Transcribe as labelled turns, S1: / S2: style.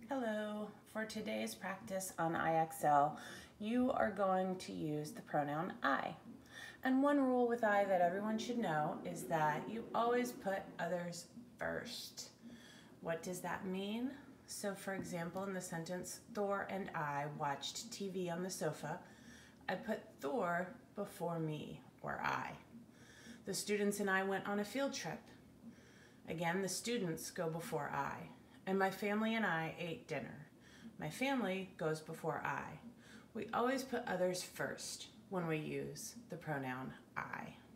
S1: Hello. For today's practice on IXL, you are going to use the pronoun I. And one rule with I that everyone should know is that you always put others first. What does that mean? So for example, in the sentence, Thor and I watched TV on the sofa, I put Thor before me, or I. The students and I went on a field trip. Again, the students go before I. And my family and I ate dinner. My family goes before I. We always put others first when we use the pronoun I.